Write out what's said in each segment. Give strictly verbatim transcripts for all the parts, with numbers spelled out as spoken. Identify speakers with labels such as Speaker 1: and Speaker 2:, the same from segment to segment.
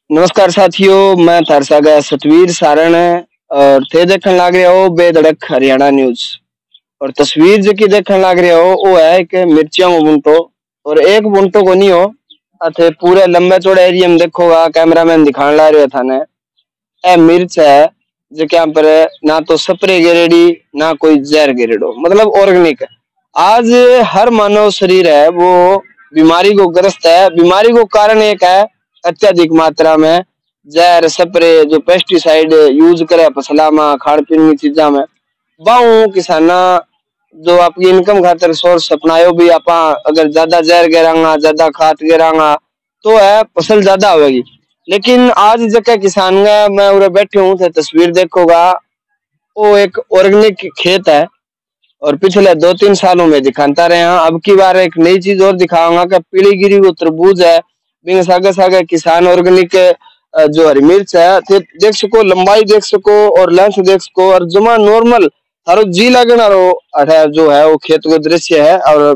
Speaker 1: नमस्कार साथियों, मैं थारसा गया सतवीर सारण है और थे देखने लाग रहे हो बेधड़क हरियाणा न्यूज। और तस्वीर जो की देखने लाग रहे हो वो है कि मिर्चियों को बुंटो और एक बुंटो को नहीं हो अथे पूरे लंबे चौड़े एरिया में देखोगा कैमरामैन दिखाने ला रहे थाने ए मिर्च है जो क्या पर ना तो स्प्रे गिरेडी ना कोई जहर गिरेडो, मतलब ऑर्गेनिक है। आज हर मानव शरीर है वो बीमारी को ग्रस्त है। बीमारी को कारण एक है अत्यधिक मात्रा में जहर स्प्रे जो पेस्टिसाइड यूज करे फसला में खान पीन की चीजा में बाऊ किसाना जो आपकी इनकम खातर सोर्स अपनायो भी आप अगर ज्यादा जहर गिरांगा ज्यादा खाद गिरांगा तो है फसल ज्यादा होगी। लेकिन आज जगह किसान मैं उरे बैठे हूँ थे तस्वीर देखोगा वो एक ऑर्गेनिक खेत है और पिछले दो तीन सालों में दिखाता रहे हैं। अब की बार एक नई चीज और दिखाऊंगा कि पीलीगिरी वो तरबूज है बिंग सागे सागे किसान ऑर्गेनिक जो हरी मिर्च है देख सको, लंबाई देख सको और लेंथ देख सको और जमा नॉर्मल थारो जी लगना रो जो है वो खेत को दृश्य है और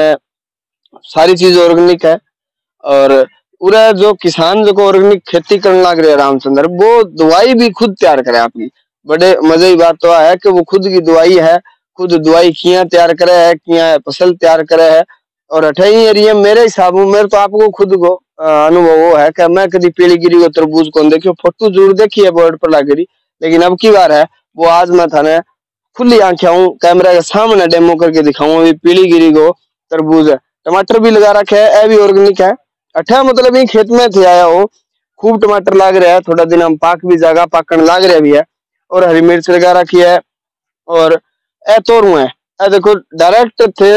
Speaker 1: सारी चीज ऑर्गेनिक है। और पूरा जो किसान जो ऑर्गेनिक खेती करने लग रहे हैं रामचंद्र वो दवाई भी खुद तैयार करे। आपकी बड़े मजे की बात तो है कि वो खुद की दवाई है, खुद दवाई किया तैयार करे है, किया फसल तैयार करे है। और अठाई एरिया मेरे हिसाब में मेरे तो आपको खुद को अनुभव वो है कि मैं कभी पीलीगिरी को तरबूज कौन देखियो, फोटो जरूर देखी है बोर्ड पर लगी, लेकिन अब की बार है वो आज मैं थाने खुली आंखें हूँ कैमरा के सामने डेमो करके दिखाऊंगा। अभी पीलीगिरी को तरबूज है, टमाटर भी लगा रखे है, ए भी ऑर्गेनिक है। अठा मतलब ये खेत में थे आया हो खूब टमाटर लाग रहा है, थोड़ा दिन हम पाक भी जागा पाकन लाग रहा भी है और हरी मिर्च लगा रखी है। और ए तोरू है ए देखो डायरेक्ट थे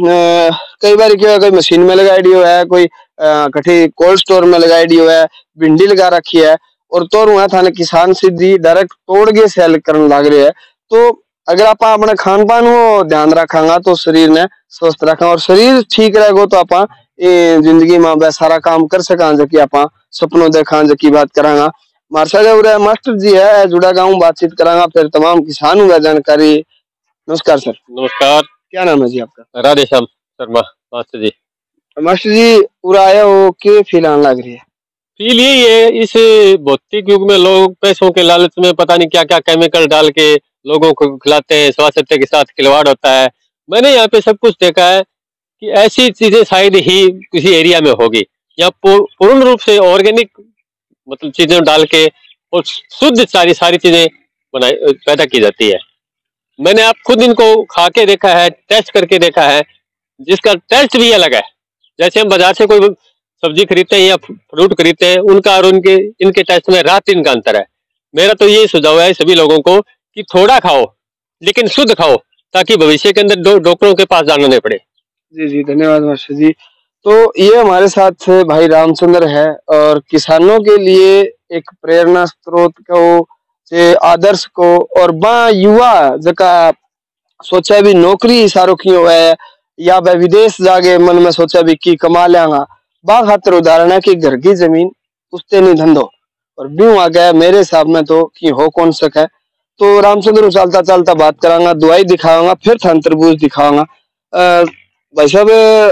Speaker 1: कई बार क्या कोई मशीन में लगाई डी है, कोई कठी कोल्ड स्टोर में लगाई डी है, भिंडी लगा रखी है और तोरू है थाने किसान सीधी डायरेक्ट तोड़ के सेल करने लग रहे है। तो अगर आप अपने खान पान को ध्यान रखांगा तो शरीर ने स्वस्थ रखा और शरीर ठीक रहेगा तो आप जिंदगी में बे सारा काम कर सका जबकि आप सपनों देखा जबकि बात करांगा। मार्शल मास्टर जी है जुड़ा गाँव बातचीत करांगा फिर तमाम किसान हुआ जानकारी। नमस्कार सर।
Speaker 2: नमस्कार।
Speaker 1: क्या नाम है जी आपका?
Speaker 2: राधेश्याम शर्मा मास्टर जी।
Speaker 1: मास्टर जी पूरा आया हो के फील आने लग रही है?
Speaker 2: फील यही है इस भौतिक युग में लोग पैसों के लालच में पता नहीं क्या क्या केमिकल डाल के लोगों को खिलाते हैं, स्वास्थ्य के साथ खिलवाड़ होता है। मैंने यहाँ पे सब कुछ देखा है कि ऐसी चीजें शायद ही किसी एरिया में होगी। यहाँ पूर्ण रूप से ऑर्गेनिक मतलब चीजें डाल के और शुद्ध सारी सारी चीजें बनाई पैदा की जाती है। मैंने आप खुद इनको खा के देखा है, टेस्ट करके देखा है, जिसका टेस्ट भी अलग है। जैसे हम बाजार से कोई सब्जी खरीदते हैं या फ्रूट खरीदते हैं उनका और उनके इनके टेस्ट में रात दिन का अंतर है। मेरा तो यही सुझाव है सभी लोगों को कि थोड़ा खाओ लेकिन शुद्ध खाओ ताकि भविष्य के अंदर डॉक्टरों के पास जाना नहीं पड़े।
Speaker 1: जी जी धन्यवाद मास्टर जी। तो ये हमारे साथ भाई रामचंद्र है और किसानों के लिए एक प्रेरणा स्रोत को से आदर्श को और बा युवा जका सोचा भी नौकरी सारो की है या वह विदेश जाके मन में सोचा भी की कमा लेंगा बा खातर उदाहरण है कि घर की जमीन उससे नहीं धंधो और ब्यू आ गया मेरे हिसाब में तो कि हो कौन सके। तो रामचंद्र चलता चलता बात करांगा, दवाई दिखाऊंगा, फिर थान तरबूज दिखाऊंगा। भाई साहब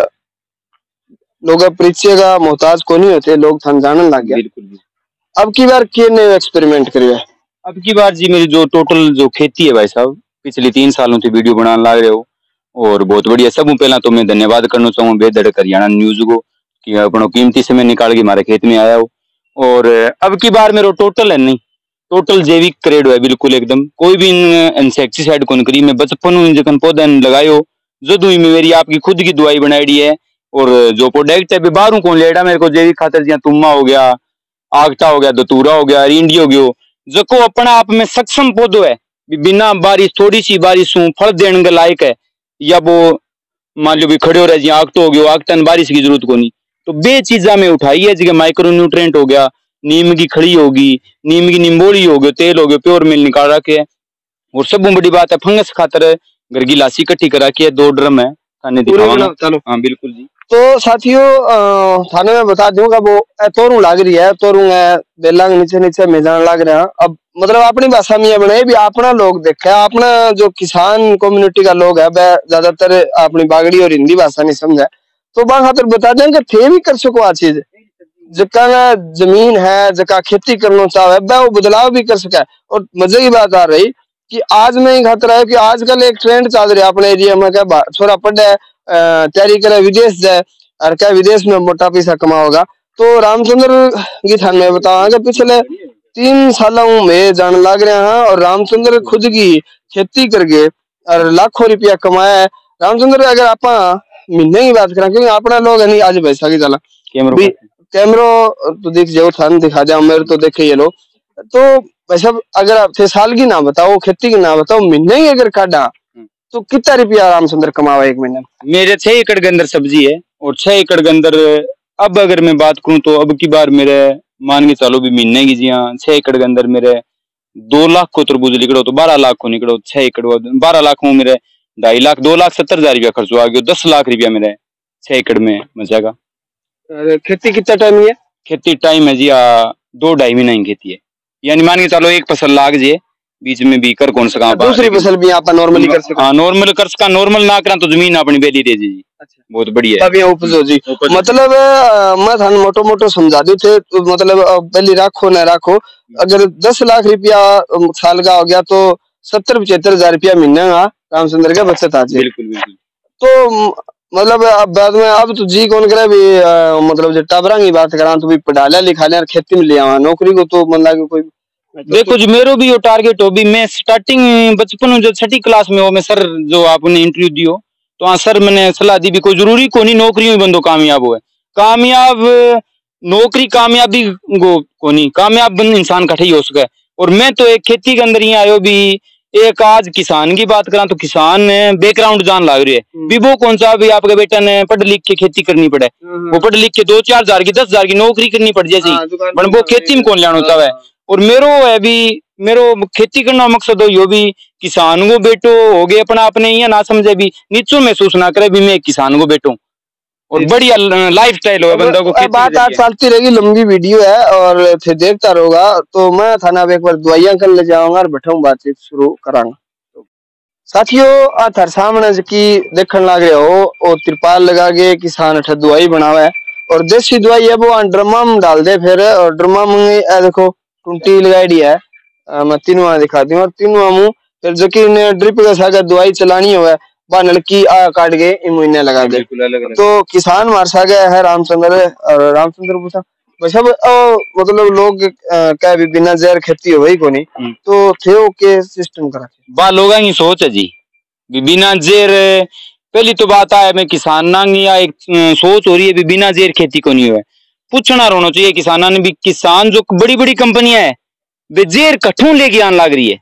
Speaker 1: लोग परिचय का मोहताज को नहीं होते, लोग थान जानने लग गया।
Speaker 3: बिल्कुल।
Speaker 1: अब की बार के नए एक्सपेरिमेंट करिए?
Speaker 3: अब की बार जी मेरी जो टोटल जो खेती है भाई साहब पिछले तीन सालों से वीडियो बनाने लग रहे हो और बहुत बढ़िया। सब पहला तो मैं धन्यवाद करना चाहूँ बेधड़क हरियाणा न्यूज को कि अपना कीमती समय निकाल के हमारे खेत में आया हो। और अब की बार मेरा टोटल है नहीं टोटल जैविक क्रेड है बिल्कुल एकदम, कोई भी इंसेक्टिसाइड कौन करी। मैं बचपन जखन पौधा लगायो जदू ही मेरी आपकी खुद की दवाई बनाई है और जो प्रोडक्ट है बाहरों कौन लेड़ा मेरे को जैविक खातर जिया तुम्मा हो गया, आगता हो गया, दतूरा हो गया, रिंडी हो गयो जो अपना आप में सक्षम पौधो है बिना बारिश थोड़ी सी बारिश फल देने के लायक है या वो मान लो भी खड़े हो रहे जी आगतो हो गयो आगता बारिश की जरूरत को नहीं। तो बे चीजा में उठाई है जगह माइक्रो न्यूट्रेंट हो गया, नीम की खड़ी होगी, नीम की निम्बोली हो गयो, तेल हो गयो, प्योर मिल निकाल रखे है। और सब बड़ी बात है फंगस खातर घर की लाशी इकट्ठी करा के दो ड्रम है थाने दिखाऊंगा। हाँ बिल्कुल जी।
Speaker 1: तो साथियों थाने में बता दूंगा वो तोरू लाग रही है, तोरू है बेला नीचे नीचे मैदान लाग रहे हैं। अब मतलब अपनी भाषा में बने भी अपना लोग देखे, अपना जो किसान कम्युनिटी का लोग है वह ज्यादातर अपनी बागड़ी और हिंदी भाषा नहीं समझे तो बा खातर बता दें कि थे भी कर सको आ चीज जका जमीन है जका खेती करना चाहे वो बदलाव भी कर सके। और मजे की बात आ रही कि आज में खातर है कि आजकल एक ट्रेंड चल रहा है अपने एरिया में, क्या छोरा पढ़े तैयारी करे विदेश जाए और क्या विदेश में मोटा पैसा कमाओगा। तो रामचंद्र की थान में बताऊंगा पिछले तीन सालों में जान लग रहा है और रामचंद्र खुद की खेती करके और लाखों रुपया कमाया है। रामचंद्र अगर आप महीने की बात करें क्योंकि अपना लोग है नहीं आज पैसा की चला कैमरो तो देख जाओ थान दिखा जाओ मेरे तो देखे ये लोग तो वैसा अगर आप थे साल की ना बताओ खेती की ना बताओ महीने ही अगर काटा तो कितना रुपया रामचंद्र कमावा एक महीने में?
Speaker 3: मेरे छह एकड़ के अंदर सब्जी है और छह एकड़ के अंदर अब अगर मैं बात करूं तो अब की बार मेरे मान के चलो भी महीने की जी हाँ छह एकड़ के अंदर मेरे दो लाख को तरबूज निकलो तो बारह लाख को निकलो छह एकड़ बारह लाख में मेरे ढाई लाख दो लाख सत्तर हजार रुपया खर्च आ गया दस लाख रुपया मेरे छह एकड़ में बचेगा।
Speaker 1: खेती कितना टाइम है?
Speaker 3: खेती टाइम है जी हाँ दो ढाई महीना ही खेती है यानी मान के चलो एक फसल लाग जाए बीच में भी कर कौन सका
Speaker 1: दूसरी फसल भी आप नॉर्मली कर सका।
Speaker 3: हाँ नॉर्मल कर सका नॉर्मल ना करा तो जमीन अपनी बेली दे जी। अच्छा बहुत बढ़िया
Speaker 1: है उपजो जी। मतलब मैं थान मोटो मोटो समझा दू थे तो मतलब पहले राखो ना राखो अगर दस लाख रुपया साल का हो गया तो सत्तर पचहत्तर हजार रुपया महीने का रामचंद्र का बचत आ जाए।
Speaker 3: बिल्कुल बिल्कुल।
Speaker 1: तो मतलब अब बाद में अब तो जी कौन करे भी आ, मतलब जो टाबरा की बात करा तो भी पढ़ा लिया लिखा लिया खेती में ले आवा नौकरी को तो मतलब कोई
Speaker 3: देखो जी मेरो भी वो टारगेट हो भी मैं स्टार्टिंग बचपन में जो छठी क्लास में हो मैं सर जो आपने इंटरव्यू दियो तो हाँ सर मैंने सलाह दी भी कोई जरूरी को नहीं नौकरी में बंदो कामयाब हो कामयाब नौकरी कामयाबी को को नहीं कामयाब इंसान कठे ही हो सके। और मैं तो एक खेती के अंदर ही आयो भी एक आज किसान की बात करा तो किसान बैकग्राउंड जान लग रही है भी वो कौन सा भी आपके बेटा ने पढ़ लिख के खेती करनी पड़े वो पढ़ लिख के दो चार हजार की दस हजार की नौकरी करनी पड़ जाए पर वो खेती में कौन लेना होता है। और मेरो है भी मेरो खेती करना मकसद हो यो भी किसान को बेटो हो गए अपना अपने यहाँ ना समझे भी नीचो महसूस ना करे भी मैं किसान को बेटो और बढ़िया लाइफ स्टाइल हो बंदा को।
Speaker 1: बात आज चलती रहेगी लंबी वीडियो है और फिर देखता रहोगा तो मैं थाना एक बार दवाइयां कर ले जाऊंगा और बैठाऊं बातचीत शुरू करांगा। साथियों आ थार सामने की देखने लग रहे हो और तिरपाल लगा के किसान अठ दवाई बनावे है और देसी दवाई है वो ड्रमा में डाल दे फिर और ड्रमा में देखो टूटी लगाई है मैं तीनों दिखा दी और तीनों मुंह फिर जो कि ड्रिप के साथ दवाई चलानी हो वह नलकी आ काट के इमुने लगा दे। तो किसान मार सा गया है रामचंद्र और रामचंद्र पूछा वैसा मतलब लोग क्या भी बिना जहर खेती हो वही को नहीं तो थे के सिस्टम करा
Speaker 3: बा लोगों की सोच है जी बिना जहर पहली तो बात है मैं किसान ना या एक सोच हो रही है बिना जहर खेती को नहीं हुआ पूछना रहना चाहिए किसाना ने भी किसान जो बड़ी बड़ी कंपनियां है वे जेर कठों लेके आने लग रही है।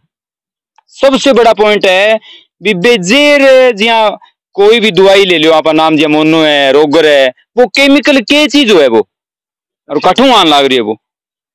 Speaker 3: सबसे बड़ा पॉइंट है भी बेजेर जिया कोई भी दवाई ले लो आप नाम जिया मोनो है रोगर है वो केमिकल के चीज है वो और कठों आने लग रही है वो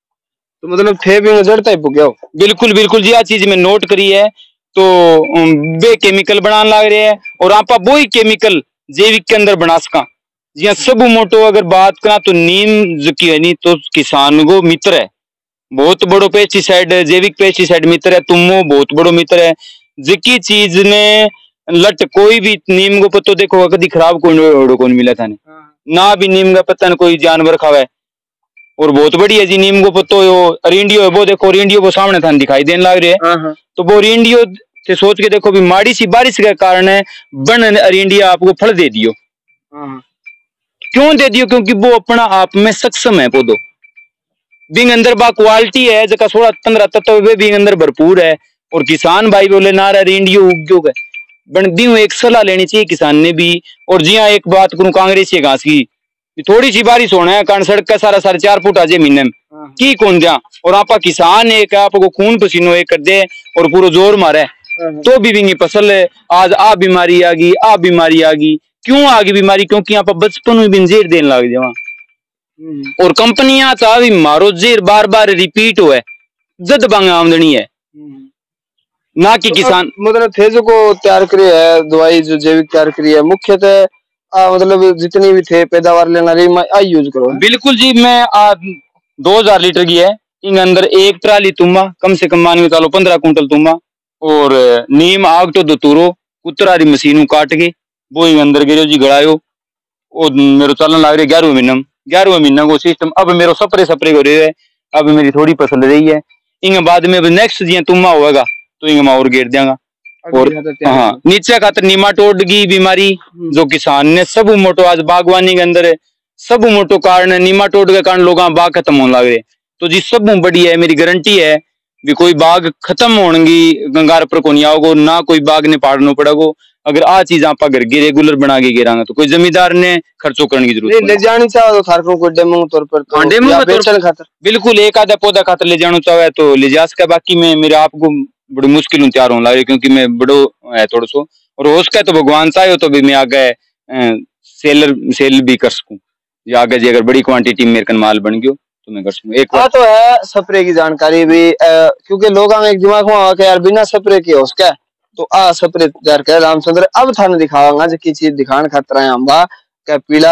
Speaker 1: तो मतलब थे भी नजरता ही गया
Speaker 3: बिल्कुल बिल्कुल जी आ चीज में नोट करी है तो वे केमिकल बनाने लग रहे हैं और आप वो ही केमिकल जैविक के अंदर बना सका जिया सब मोटो अगर बात करा तो नीम जो की है नहीं तो किसान को मित्र है बहुत बड़ो पेस्टिसाइड जैविक पेस्टिसाइड मित्र है तुमो बहुत बड़ो मित्र है जिकी चीज ने लट कोई भी नीम को पत्तो देखो कभी खराब कोई कौन मिला था ने ना भी नीम का पत्ता कोई जानवर खावे और बहुत बढ़िया जी नीम को पत्तो रिंडियो है वो देखो रिंडियो को सामने था दिखाई देने लग रहे है तो वो रिंडियो से सोच के देखो भी माड़ी सी बारिश के कारण बन रिंडिया आपको फल दे दियो क्यों दे दियो क्योंकि वो अपना आप में सक्षम है पौधो बिंग अंदर बा क्वालिटी है जका सोलह पंद्रह तत्व बिंग अंदर भरपूर है और किसान भाई बोले ना रहा रेंडियो उद्योग है बनती हूँ एक सलाह लेनी चाहिए किसान ने भी। और जी हाँ एक बात करूँ कांग्रेसी घास की थोड़ी सी बारिश होना है कारण सड़क का सारा साढ़े चार फुट आजे महीने में की कौन दिया और आपा किसान एक आपको खून पसीनो एक कर दे और पूरा जोर मारे तो भी बिंगी फसल है आज आ बीमारी आ गई आ बीमारी आ गई क्यों आ गई बीमारी क्योंकि यहाँ पर बचपन में बिंजेर देने लग जाए और कंपनियां चाहे मारो जेर बार बार रिपीट हुआ जद बांग आमदनी है ना कि किसान
Speaker 1: मतलब थे जो को तैयार करी है दवाई जो जैविक तैयार करी है मुख्यतः मतलब जितनी भी थे पैदावार लेना रही आई यूज करो।
Speaker 3: बिल्कुल जी मैं आ, दो हजार लीटर की है इन अंदर एक ट्राली तुम्बा कम से कम मान के चलो पंद्रह कुंटल तुम्बा और नीम आग तो दुतूरो कुतरारी मशीनों काट के वो इन अंदर गिरो जी गड़ायो और मेरे चलन लग रहे ग्यारहवें महीने ग्यारहवें महीना को सिस्टम अब मेरे सपरे सपरे हो रहे है। अब मेरी थोड़ी फसल रही है, इंगे बाद में नेक्स्ट जी तुमा होगा तो इंगे मैं और गेर देंगा। और हाँ नीचे खातर नीमाटोड की बीमारी जो किसान ने सब मोटो आज बागवानी के अंदर है, सब मोटो कारण है नीमाटोड के कारण लोग बाग खत्म होने लग रहे। तो जी सब बड़ी है, मेरी गारंटी है भी कोई बाग खत्म होगी गंगार पर को नहीं आओगे ना, कोई बाग ने पाड़ना पड़ेगा। अगर आ चीज आप घर की रेगुलर बना के गिरांगे तो कोई जमींदार ने खर्चो करने की जरूरत नहीं।
Speaker 1: ले जानी चाहो तो थार को डेमो तौर पर तो
Speaker 3: डेमो के तौर खातर बिल्कुल एक आधा पौधा खातर ले जाना चाहे तो ले जा सके। बाकी में मेरे आपको बड़ी मुश्किल तैयार होने लगे क्योंकि मैं बड़ो है थोड़ा सो, और हो सके तो भगवान चाहे तो भी मैं आगे सेलर सेल भी कर सकूं या आगे जी अगर बड़ी क्वांटिटी मेरे कन माल बन गयो तो मैं कर सकूं। एक
Speaker 1: हाँ तो है स्प्रे की जानकारी भी आ, क्योंकि लोग एक दिमाग में आ यार बिना स्प्रे के हो उसका तो आ स्प्रे तैयार कर रामचंद्र। अब थाने दिखावांगा जो की चीज दिखाने खातर है अम्बा क्या पीला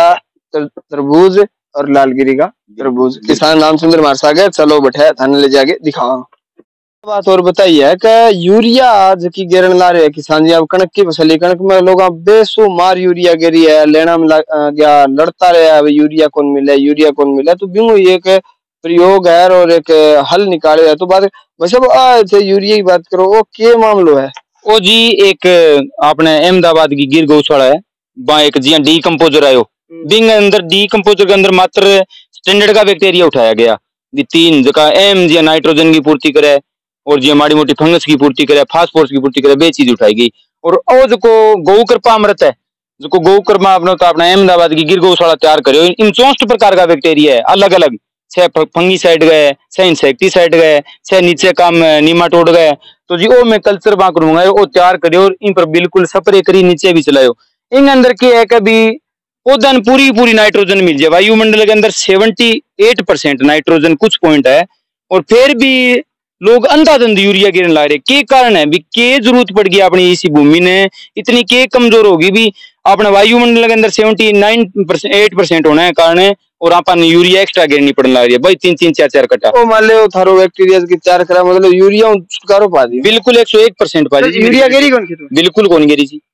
Speaker 1: तरबूज और लालगिरी का तरबूज। किसान रामचंद्र मार सागर चलो बैठे थाने ले जाके दिखावांगा। बात और बताइए कि यूरिया आज की गिरन ला रहे हैं किसान जी। अब कणक की फसली कणक में लोग बेशुमार यूरिया गिरी है, लेना में गया लड़ता रहे अब यूरिया कौन मिले यूरिया कौन मिले। तो बिंगो एक प्रयोग है और एक हल निकाले है। तो बात वैसे यूरिया की बात करो वो क्या मामलो है?
Speaker 3: ओ जी एक आपने अहमदाबाद की गिर गौशाला है वहां एक जी डी कंपोजर आयो, बिंग अंदर डी कंपोजर के अंदर मात्र स्टैंडर्ड का बैक्टीरिया उठाया गया। तीन जगह एम जी नाइट्रोजन की पूर्ति करे और जी माड़ी मोटी फंगस की पूर्ति करे, फास्फोरस की पूर्ति करे, बे चीज उठाई गई। और ओ जो गौ कृपा अमृत है जो गौ कृपा अपना तो अपना अहमदाबाद की गिर गौशाला तैयार करो। इन चौसठ प्रकार का बैक्टीरिया है अलग अलग, छह फंगीसाइड गए, छह इंसेक्टिसाइड गए, छह नीचे काम नीमाटोड गए। तो जी ओ मैं कल्चर वहां करूंगा वो तैयार करियो और इन पर बिल्कुल स्प्रे करी नीचे भी चलायो। इन अंदर के है कभी पौधा पूरी पूरी नाइट्रोजन मिल जाए। वायुमंडल के अंदर सेवेंटी एट परसेंट नाइट्रोजन कुछ पॉइंट है और फिर भी लोग अंधाधुंध यूरिया गिरने ला रहे। के कारण है भी के जरूरत पड़ गई अपनी इसी भूमि ने इतनी के कमजोर होगी भी अपने वायुमंडल के अंदर seventy nine percent eight percent होने के कारण और अपन यूरिया एक्स्ट्रा गिरनी पड़ने लग रही है भाई तीन तीन चार चार कटा।
Speaker 1: ओ मान लो थारो बैक्टीरिया की चार करा मतलब यूरिया छुटकारो पा दी
Speaker 3: बिल्कुल एक सौ एक परसेंट पा दी।
Speaker 1: यूरिया गिरी कौन खेत
Speaker 3: बिल्कुल कौन गिरी जी,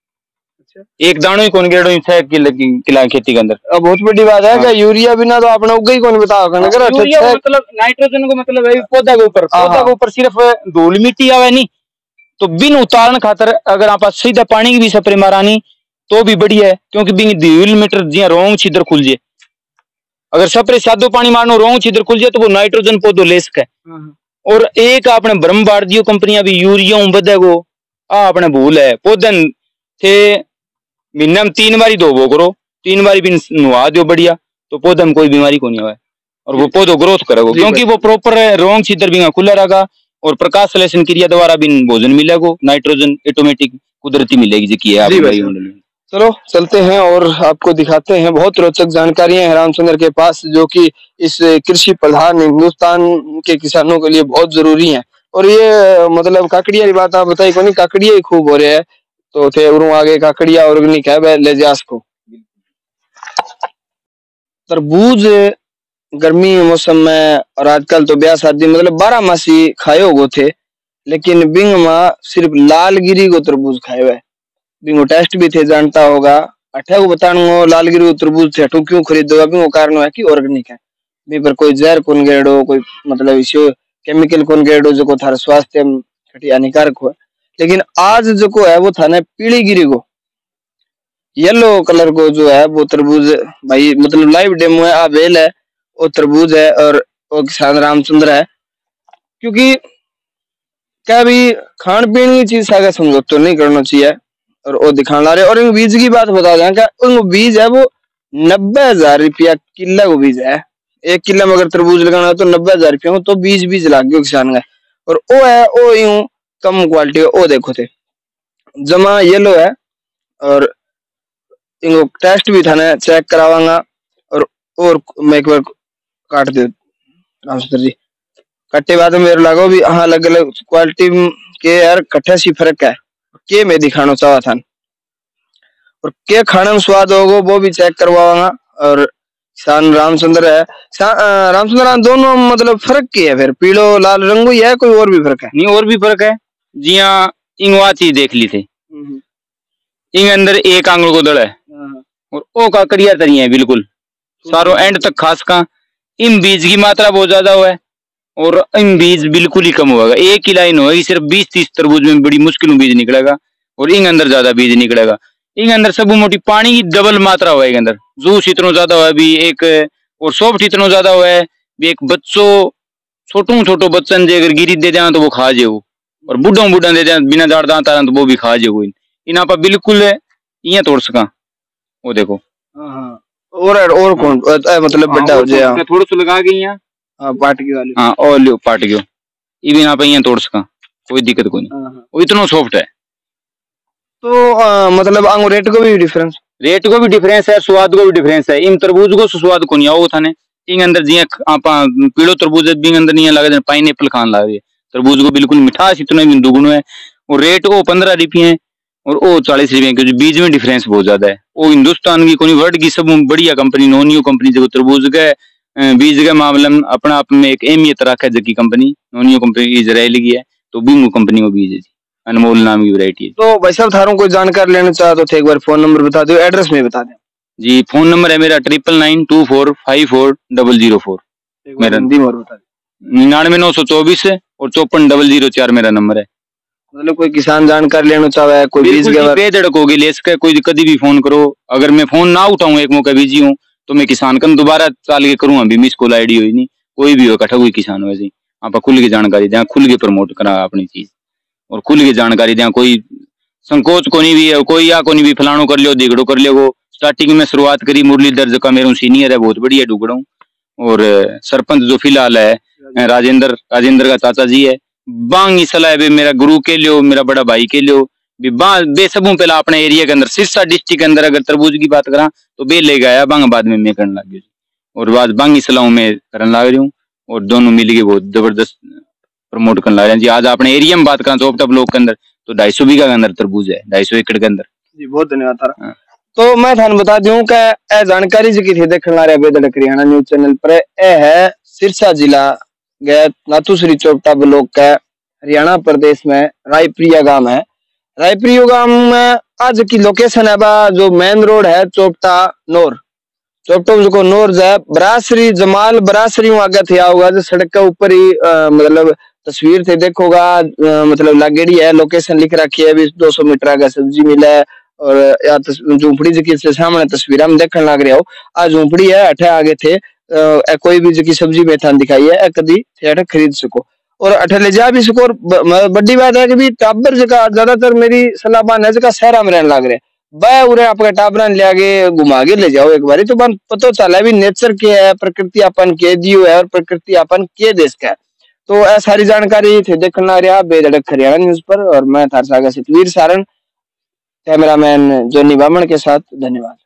Speaker 3: एक दानो ही कौन गिरो किला खेती के अंदर।
Speaker 1: अब बहुत बड़ी बात है कि यूरिया बिना तो आपने उगा ही कौन बताओ
Speaker 3: यूरिया मतलब नाइट्रोजन को मतलब है पौधा के ऊपर, पौधा के ऊपर सिर्फ धूल मिट्टी आवे नहीं तो बिन उतारण खातर अगर आप सीधा पानी की भी स्प्रे मारानी तो भी बढ़िया है क्योंकि बिन धूल मीटर जी रोंग छिद्र खुल जाए। अगर स्प्रे सादो पानी मारनो रोंग छिद्र खुल जाए तो वो नाइट्रोजन पौधो ले सके। और एक आपने ब्रह्मवार्दियों कंपनियां भी यूरिया बदेगो आ अपने भूल है पौधन थे महीना में तीन बारी धोबो करो, तीन बारी भी नुआ दो बढ़िया तो पौधे में कोई बीमारी को नहीं होगा और वो पौधो ग्रोथ करेगा क्योंकि वो प्रॉपर रोंग छिद्र भी खुला रहेगा और प्रकाश संश्लेषण क्रिया द्वारा भी भोजन मिलेगा, नाइट्रोजन ऑटोमेटिक कुदरती मिलेगी जी की है।
Speaker 1: चलो चलते हैं और आपको दिखाते हैं बहुत रोचक जानकारियां हैं रामचंद्र के पास जो कि इस कृषि प्रधान हिंदुस्तान के किसानों के लिए बहुत जरूरी है। और ये मतलब काकड़िया की बात आप बताई को नहीं, काकड़िया ही खूब हो रहे हैं तो थे उरू आगे काकड़िया ऑर्गेनिक है ले जा को। तरबूज गर्मी मौसम में और आजकल तो ब्याह शादी मतलब बारह मासी खाए हो थे लेकिन बिंग में सिर्फ लालगिरी को तरबूज खाए हुए बिंगो टेस्ट भी थे जानता होगा अठे को बताऊंगा लालगिरी को तरबूज थे अठू क्यों खरीदोगा बिंगो कारण है कि ऑर्गेनिक है बी पर कोई जहर कौन गेड़ो कोई मतलब इसे केमिकल कौन गेड़ो जो को थारा स्वास्थ्य हानिकारक हो। लेकिन आज जो को है वो थाने पीली गिरी को येलो कलर को जो है वो तरबूज भाई मतलब लाइव डेमो है आ बेल है वो तरबूज है और वो किसान रामचंद्र है क्योंकि क्या भी खान पीने की चीज सागा समझौता नहीं करना चाहिए और वो दिखाने ला रहे। और इन बीज की बात बता दें क्या उन बीज है वो नब्बे हजार रुपया किला को बीज है। एक किला में अगर तरबूज लगाना है तो नब्बे हजार रुपया तो बीज बीज लाग गयो किसान का। और वो है वो यूं कम क्वालिटी वो देखो थे जमा येलो है और इनको टेस्ट भी था ना चेक करावांगा और और मैं एक बार काट दे रामचंद्र जी कट्टे बाद में मेरे लागो भी हाँ अलग अलग क्वालिटी के यार कट्ठे सी फर्क है के मैं दिखाना चाहा था और के खाने में स्वाद होगा वो भी चेक करवाऊंगा। और किसान रामचंद्र है रामचंद्र दोनों मतलब फर्क क्या है फिर पीलो लाल रंग ही है कोई और भी फर्क है?
Speaker 3: नहीं और भी फर्क है जी हाँ इंगवा चीज देख ली थे इंग अंदर एक आंगुल को दड़ है और ओ काकड़िया तरी है बिल्कुल सारो एंड तक खास का। इन बीज की मात्रा बहुत ज्यादा हुआ है और इन बीज बिल्कुल ही कम होगा। एक ही लाइन होगी सिर्फ बीस तीस तरबूज में बड़ी मुश्किल बीज निकलेगा और इन अंदर ज्यादा बीज निकलेगा। इन अंदर सब मोटी पानी की डबल मात्रा हुआ है। अंदर जूस इतना ज्यादा हुआ है भी एक और सॉफ्ट इतना ज्यादा हुआ है भी एक बच्चों छोटू छोटो बच्चन जे अगर गिरी दे जाए तो वो खा जे वो, और बुढ़ा बुढ़ा दे जाए बिना दाड़ दांत तो वो भी खा जे वो। इन आप बिल्कुल इं तोड़ सका। वो देखो
Speaker 1: और और कौन मतलब बड़ा हो जाए
Speaker 3: थोड़ा सा लगा के यहाँ
Speaker 1: हाँ पाटकी वाली
Speaker 3: हाँ और लियो पाट गयो ये भी आप यहाँ तोड़ सका कोई दिक्कत कोई नहीं। वो इतना सॉफ्ट है।
Speaker 1: तो आ, मतलब आंगो रेट को भी डिफरेंस
Speaker 3: रेट को भी डिफरेंस है, स्वाद को भी डिफरेंस है। इन तरबूज को स्वाद को नहीं आओ थाने इन अंदर जी आप पीड़ो तरबूज भी अंदर नहीं लगे पाइन एप्पल खान लगे तरबूज को बिल्कुल मिठास इतना भी दुगुनो है। और रेट वो पंद्रह रुपये है और वो चालीस रुपये क्योंकि बीज में डिफरेंस बहुत ज्यादा है। वो हिंदुस्तान की कोई वर्ल्ड की सब बढ़िया कंपनी नोनियो कंपनी जो तरबूज के बीज के मामले में अपना आप में एक अहमियत रखा है जबकि कंपनी नोनियो कंपनी इजराइल की है तो बीमो कंपनी को बीज है अनमोल नाम की वैरायटी है।
Speaker 1: तो भाई साहब थारों कोई जानकारी लेना चाहो तो एक बार फोन नंबर बता दो, एड्रेस में बता दें।
Speaker 3: जी फोन नंबर है मेरा triple nine two four five four double zero four मेरा निन्यानवे नौ सौ चौबीस और चौपन डबल जीरो चार मेरा नंबर है।
Speaker 1: मतलब कोई किसान जानकारी लेना चाहे कोई बीज के
Speaker 3: बेधड़क होगी ले सके कोई कभी भी फोन करो। अगर मैं फोन ना उठाऊं एक मौका बिजी हूँ तो मैं किसान कन दोबारा चाल के करूँ अभी मिस कॉल आईडी हुई नहीं कोई भी हो कठा कोई किसान वैसे आप खुल के जानकारी दें खुल के प्रमोट करा अपनी चीज और खुल के जानकारी दें। कोई संकोच को नहीं भी है कोई या को नहीं भी फलाणो कर लियो दिगड़ो कर लियो। वो स्टार्टिंग में शुरुआत करी मुरलीधर जो का मेरा सीनियर है बहुत बढ़िया डुगड़ो और सरपंच जो फिलहाल है राजेंद्र राजेंद्र का चाचा जी है बांग सलाह है मेरा गुरु के लियो मेरा बड़ा भाई के लियो बे सबों पहला अपने एरिया के अंदर सिरसा डिस्ट्रिक्ट के अंदर अगर तरबूज की बात करा तो बे ले गया बांग बाद में मैं करने लग गई और बाद बांग सलाह में करने लग रही हूँ और दोनों मिल के बहुत जबरदस्त प्रमोट करने लग रहे हैं जी। आज अपने एरिया में बात करा तो टॉप लोग के अंदर तो ढाई सौ बीघा के अंदर तरबूज है ढाई सौ एकड़ के अंदर
Speaker 1: जी। बहुत धन्यवाद थारा। तो मैं थान बता दूं कि ए जानकारी जी की देखने ला रहे बेदड़क हरियाणा न्यूज चैनल पर ए है सिरसा जिला गए नाथूसरी चोपटा ब्लॉक का हरियाणा प्रदेश में रायप्रिया गांव है। रायप्रिया गांव में आज की लोकेशन है बा जो मेन रोड है चोपटा नोर चोपटा जो नोर है बरासरी जमाल बरासरी आगे थे होगा जो सड़क के ऊपर ही आ, मतलब तस्वीर थे देखोगा आ, मतलब लागेड़ी है लोकेशन लिख रखी है दो सौ मीटर आगे सब्जी मिला है और या झूपड़ी जी के सामने तस्वीर हम देखने लग रहे हो आ झूपड़ी है अठे आगे थे आ, कोई भी जी सब्जी बेथान दिखाई है कदी थे खरीद सको और अठे ले जा भी सको। और बड़ी बात है कि भी टाबर जगह ज्यादातर मेरी सलाह बान है जगह शहरा में रहने लग रहे बह उरे आपके टाबरा ले आगे घुमा के ले जाओ एक बारी तो बन पता चला भी नेचर के है प्रकृति अपन के दियो है और प्रकृति अपन के देश का है। तो ऐ सारी जानकारी थे देखना रहा बेधड़क हरियाणा न्यूज पर और मैं थार सागर सतवीर सारण कैमरामैन जोनी बामण के साथ। धन्यवाद।